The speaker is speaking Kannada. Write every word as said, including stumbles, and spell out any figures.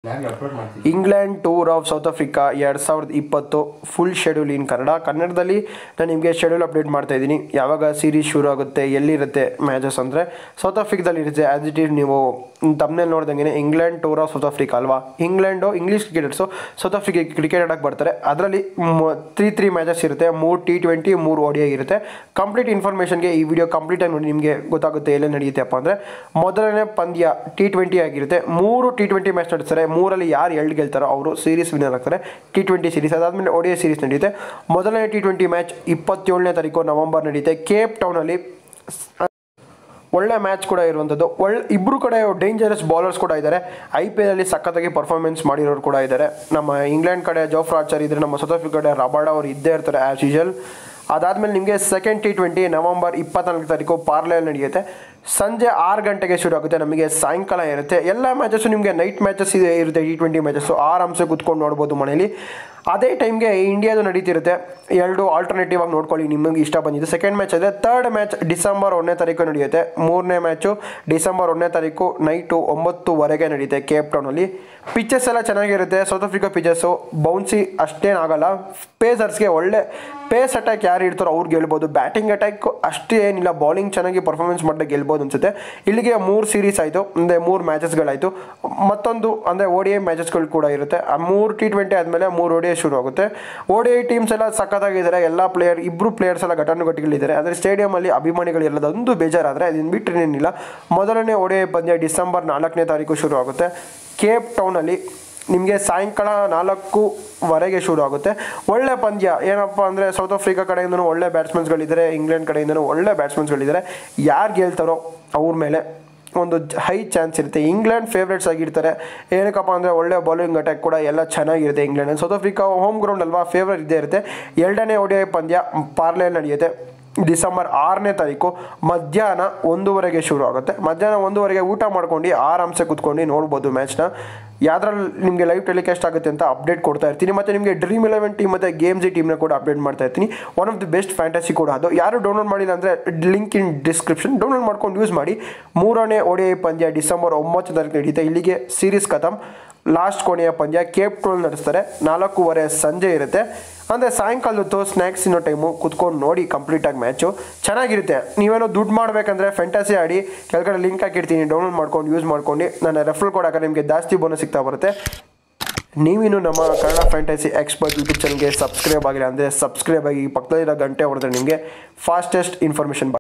England tour of South Africa ಎರಡು ಸಾವಿರದ ಇಪ್ಪತ್ತು ಫುಲ್ ಶೆಡ್ಯೂಲ್ ಇನ್ ಕನ್ನಡ ಕನ್ನಡದಲ್ಲಿ ನಾನು ನಿಮಗೆ ಶೆಡ್ಯೂಲ್ ಅಪ್ಡೇಟ್ ಮಾಡ್ತಾ ಇದ್ದೀನಿ. ಯಾವಾಗ ಸೀರೀಸ್ ಶುರು ಆಗುತ್ತೆ, ಎಲ್ಲಿರುತ್ತೆ ಮ್ಯಾಚಸ್ ಅಂದರೆ ಸೌತ್ ಆಫ್ರಿಕಾದಲ್ಲಿ ಇರುತ್ತೆ. ಆ್ಯಸ್ ಇಟ್ ಈಸ್ ನೀವು ತಮ್ಮನೇಲಿ ನೋಡ್ದಂಗೆ England tour of South Africa ಅಲ್ವಾ. England English cricketers South Africa cricket ಆಡೋಕ್ಕೆ ಬರ್ತಾರೆ. ಅದರಲ್ಲಿ ತ್ರೀ ತ್ರೀ ಮ್ಯಾಚಸ್ ಇರುತ್ತೆ, ಮೂರು ಟಿ ಟ್ವೆಂಟಿ ಮೂರು ಓ ಡಿ ಐ ಇರುತ್ತೆ. ಕಂಪ್ಲೀಟ್ ಇನ್ಫಾರ್ಮೇಷನ್ಗೆ ಈ ವಿಡಿಯೋ ಕಂಪ್ಲೀಟಾಗಿ ನೋಡಿ ನಿಮಗೆ ಗೊತ್ತಾಗುತ್ತೆ ಎಲ್ಲೇ ನಡೆಯುತ್ತೆಪ್ಪ ಅಂದರೆ. ಮೊದಲನೇ ಪಂದ್ಯ ಟಿ ಟ್ವೆಂಟಿ ಆಗಿರುತ್ತೆ. ಮೂರು ಟಿ ಟ್ವೆಂಟಿ ಮ್ಯಾಚ್ ನಡೆಸ್ತಾರೆ. ಮೂರಲ್ಲಿ ಯಾರು ಎರಡು ಗೆಲ್ತಾರೋ ಅವರು ಸೀರೀಸ್ ವಿನ್ನರ್ ಆಗ್ತಾರೆ, ಟಿ ಟ್ವೆಂಟಿ ಸೀರೀಸ್. ಅದಾದಮೇಲೆ ಓ ಡಿ ಐ ಸೀರೀಸ್ ನಡೆಯುತ್ತೆ. ಮೊದಲನೇ ಟಿ ಟ್ವೆಂಟಿ ಮ್ಯಾಚ್ ಇಪ್ಪತ್ತೇಳನೇ ತಾರೀಕು ನವಂಬರ್ ನಡೆಯುತ್ತೆ ಕೇಪ್ ಟೌನಲ್ಲಿ. ಒಳ್ಳೆ ಮ್ಯಾಚ್ ಕೂಡ ಇರುವಂಥದ್ದು. ಒಳ್ಳೆ ಇಬ್ಬರು ಕಡೆ ಡೇಂಜರಸ್ ಬೌಲರ್ಸ್ ಕೂಡ ಇದ್ದಾರೆ. ಐ ಪಿ ಎಲ್ಲಿ ಸಖತ್ತಾಗಿ ಪರ್ಫಾರ್ಮೆನ್ಸ್ ಮಾಡಿರೋರು ಕೂಡ ಇದ್ದಾರೆ. ನಮ್ಮ ಇಂಗ್ಲೆಂಡ್ ಕಡೆ ಜೋಫ್ರಾ ಆರ್ಚರ್ ಇದ್ದರೆ, ನಮ್ಮ ಸೌತ್ ಆಫ್ರಿಕಾ ಕಡೆ ರಬಾಡ ಅವರು ಇದ್ದೇ ಇರ್ತಾರೆ ಆ್ಯಸ್ ಯೂಶುವಲ್. ಅದಾದಮೇಲೆ ನಿಮಗೆ ಸೆಕೆಂಡ್ ಟಿ ಟ್ವೆಂಟಿ ನವಂಬರ್ ಇಪ್ಪತ್ನಾಲ್ಕು ತಾರೀಕು ಪಾರ್ಲೆಯಲ್ಲಿ ನಡೆಯುತ್ತೆ. ಸಂಜೆ ಆರು ಗಂಟೆಗೆ ಶುರು ಆಗುತ್ತೆ, ನಮಗೆ ಸಾಯಂಕಾಲ ಇರುತ್ತೆ. ಎಲ್ಲ ಮ್ಯಾಚಸ್ಸು ನಿಮಗೆ ನೈಟ್ ಮ್ಯಾಚಸ್ ಇದೆ ಇರುತ್ತೆ. ಟಿ ಟ್ವೆಂಟಿ ಮ್ಯಾಚಸ್ಸು ಆರಾಮ್ಸೆ ಕೂತ್ಕೊಂಡು ನೋಡ್ಬೋದು ಮನೇಲಿ. ಅದೇ ಟೈಮ್ಗೆ ಇಂಡಿಯಾದು ನಡೀತಿರುತ್ತೆ. ಎರಡು ಆಲ್ಟರ್ನೇಟಿವ್ ಆಗಿ ನೋಡ್ಕೊಳ್ಳಿ ನಿಮಗೆ ಇಷ್ಟ ಬಂದಿದ್ದು. ಸೆಕೆಂಡ್ ಮ್ಯಾಚ್ ಅಂದರೆ ತರ್ಡ್ ಮ್ಯಾಚ್ ಡಿಸೆಂಬರ್ ಒಂದನೇ ತಾರೀಕು ನಡೆಯುತ್ತೆ. ಮೂರನೇ ಮ್ಯಾಚು ಡಿಸೆಂಬರ್ ಒಂದನೇ ತಾರೀಕು ನೈಟು ಒಂಬತ್ತುವರೆಗೆ ನಡೆಯುತ್ತೆ ಕೇಪ್ ಟೌನಲ್ಲಿ. ಪಿಚಸ್ ಎಲ್ಲ ಚೆನ್ನಾಗಿರುತ್ತೆ. ಸೌತ್ ಆಫ್ರಿಕಾ ಪಿಚಸ್ಸು ಬೌನ್ಸಿ ಅಷ್ಟೇನಾಗಲ್ಲ. ಪೇಸರ್ಸ್ಗೆ ಒಳ್ಳೆ ಪೇಸ್ ಅಟ್ಯಾಕ್ ಯಾರು ಇರ್ತಾರೋ ಅವ್ರು ಗೆಲ್ಬೋದು. ಬ್ಯಾಟಿಂಗ್ ಅಟ್ಯಾಕ್ ಅಷ್ಟೇ ಏನಿಲ್ಲ, ಬೌಲಿಂಗ್ ಚೆನ್ನಾಗಿ ಪರ್ಫಾರ್ಮೆನ್ಸ್ ಮಾಡಿದ್ರೆ ಗೆಲ್ಬೋದು ಅನಿಸುತ್ತೆ. ಇಲ್ಲಿಗೆ ಮೂರು ಸೀರೀಸ್ ಆಯಿತು, ಅಂದರೆ ಮೂರು ಮ್ಯಾಚಸ್ಗಳಾಯಿತು. ಮತ್ತೊಂದು ಅಂದರೆ ಓ ಡಿ ಐ ಮ್ಯಾಚಸ್ಗಳು ಕೂಡ ಇರುತ್ತೆ. ಆ ಮೂರು ಟಿ ಟ್ವೆಂಟಿ ಆದಮೇಲೆ ಮೂರು ಓ ಡಿ ಐ ಶುರು ಆಗುತ್ತೆ. ಓ ಡಿ ಐ ಟೀಮ್ಸ್ ಎಲ್ಲ ಸಖತ್ತಾಗಿದ್ದಾರೆ. ಎಲ್ಲ ಪ್ಲೇಯರ್ ಇಬ್ಬರು ಪ್ಲೇಯರ್ಸ್ ಎಲ್ಲ ಘಟಾನುಘಟಿಗಳಿದ್ದಾರೆ. ಆದರೆ ಸ್ಟೇಡಿಯಮಲ್ಲಿ ಅಭಿಮಾನಿಗಳಿರಲ್ಲ, ಒಂದು ಬೇಜಾರಾದರೆ ಅದನ್ನು ಬಿಟ್ಟರೆ ಏನಿಲ್ಲ. ಮೊದಲನೇ ಓ ಡಿ ಐ ಪಂದ್ಯ ಡಿಸೆಂಬರ್ ನಾಲ್ಕನೇ ತಾರೀಕು ಶುರು ಆಗುತ್ತೆ ಕೇಪ್ ಟೌನಲ್ಲಿ. ನಿಮಗೆ ಸಾಯಂಕಾಲ ನಾಲ್ಕೂವರೆಗೆ ಶುರು ಆಗುತ್ತೆ. ಒಳ್ಳೆ ಪಂದ್ಯ. ಏನಪ್ಪ ಅಂದರೆ ಸೌತ್ ಆಫ್ರಿಕಾ ಕಡೆಯಿಂದನೂ ಒಳ್ಳೆ ಬ್ಯಾಟ್ಸ್ಮನ್ಸ್ಗಳಿದ್ದಾರೆ, ಇಂಗ್ಲೆಂಡ್ ಕಡೆಯಿಂದನೂ ಒಳ್ಳೆ ಬ್ಯಾಟ್ಸ್ಮನ್ಸ್ಗಳಿದ್ದಾರೆ. ಯಾರು ಗೆಲ್ತಾರೋ ಅವ್ರ ಮೇಲೆ ಒಂದು ಹೈ ಚಾನ್ಸ್ ಇರುತ್ತೆ. ಇಂಗ್ಲೆಂಡ್ ಫೇವ್ರೇಟ್ಸ್ ಆಗಿರ್ತಾರೆ. ಏನಕ್ಕಪ್ಪ ಅಂದರೆ ಒಳ್ಳೆ ಬೌಲಿಂಗ್ ಅಟ್ಯಾಕ್ ಕೂಡ ಎಲ್ಲ ಚೆನ್ನಾಗಿರುತ್ತೆ England. South Africa home ground ಅಲ್ವಾ, ಫೇವ್ರೇಟ್ ಇದ್ದೇ ಇರುತ್ತೆ. ಎರಡನೇ ಓ ಡಿ ಐ ಪಂದ್ಯ ಪಾರ್ಲೆಯಲ್ಲಿ ನಡೆಯುತ್ತೆ ಡಿಸೆಂಬರ್ ಆರನೇ ತಾರೀಕು ಮಧ್ಯಾಹ್ನ ಒಂದೂವರೆಗೆ ಶುರು ಆಗುತ್ತೆ. ಮಧ್ಯಾಹ್ನ ಒಂದೂವರೆಗೆ ಊಟ ಮಾಡ್ಕೊಂಡು ಆರಾಮ್ಸೆ ಕೂತ್ಕೊಂಡು ನೋಡ್ಬೋದು ಮ್ಯಾಚ್ನ. ಯಾವ್ದ್ರಲ್ಲಿ ನಿಮಗೆ ಲೈವ್ ಟೆಲಿಕಾಸ್ಟ್ ಆಗುತ್ತೆ ಅಂತ ಅಪ್ಡೇಟ್ ಕೊಡ್ತಾ ಇರ್ತೀನಿ. ಮತ್ತು ನಿಮಗೆ ಡ್ರೀಮ್ ಇಲೆವೆನ್ ಟೀಮ್ ಮತ್ತು ಗೇಮ್ಸ್ ಟೀಮ್ನ ಕೂಡ ಅಪ್ಡೇಟ್ ಮಾಡ್ತಾ ಇರ್ತೀನಿ. One of the best fantasy ಕೂಡ ಅದು. ಯಾರು ಡೌನ್ಲೋಡ್ ಮಾಡಿಲ್ಲ ಅಂದರೆ ಲಿಂಕ್ ಇನ್ ಡಿಸ್ಕ್ರಿಪ್ಷನ್, ಡೌನ್ಲೋಡ್ ಮಾಡ್ಕೊಂಡು ಯೂಸ್ ಮಾಡಿ. ಮೂರನೇ ಓ ಡಿ ಐ ಪಂದ್ಯ ಡಿಸೆಂಬರ್ ಒಂಬತ್ತು ತಾರೀಕು ನಡೆಯುತ್ತೆ. ಇಲ್ಲಿಗೆ ಸೀರೀಸ್ ಖತಮ್. ಲಾಸ್ಟ್ ಕೊನೆಯ ಪಂದ್ಯ ಕೇಪ್ ಟೌನ್ ನಡೆಸ್ತಾರೆ. ನಾಲ್ಕೂವರೆ ಸಂಜೆ ಇರುತ್ತೆ. ಅಂದರೆ ಸಾಯಂಕಾಲದ್ದು ಸ್ನ್ಯಾಕ್ಸ್ ಇನ್ನೋ ಟೈಮು ಕೂತ್ಕೊಂಡು ನೋಡಿ ಕಂಪ್ಲೀಟಾಗಿ ಮ್ಯಾಚು ಚೆನ್ನಾಗಿರುತ್ತೆ. ನೀವೇನೋ ದುಡ್ಡು ಮಾಡಬೇಕಂದ್ರೆ ಫ್ಯಾಂಟಸಿ ಆಡಿ, ಕೆಳಗಡೆ ಲಿಂಕ್ ಹಾಕಿರ್ತೀನಿ, ಡೌನ್ಲೋಡ್ ಮಾಡ್ಕೊಂಡು ಯೂಸ್ ಮಾಡ್ಕೊಂಡು ನನ್ನ ರೆಫರಲ್ ಕೋಡ್ ಹಾಕಿದ್ರೆ ನಿಮಗೆ ಜಾಸ್ತಿ ಬೋನಸ್ ಸಿಗ್ತಾ ಬರುತ್ತೆ. ನೀವಿನ್ನು ನಮ್ಮ ಕನ್ನಡ ಫ್ಯಾಂಟಸಿ ಎಕ್ಸ್ಪರ್ಟ್ ಯೂಟ್ಯೂಬ್ ಚಾನಲ್ಗೆ ಸಬ್ಸ್ಕ್ರೈಬ್ ಆಗಿಲ್ಲ ಅಂದರೆ ಸಬ್ಸ್ಕ್ರೈಬ್ ಆಗಿ ಪಕ್ಕದಲ್ಲಿರೋ ಗಂಟೆ ಹೊಡೆದ್ರೆ ನಿಮಗೆ ಫಾಸ್ಟೆಸ್ಟ್ ಇನ್ಫಾರ್ಮೇಷನ್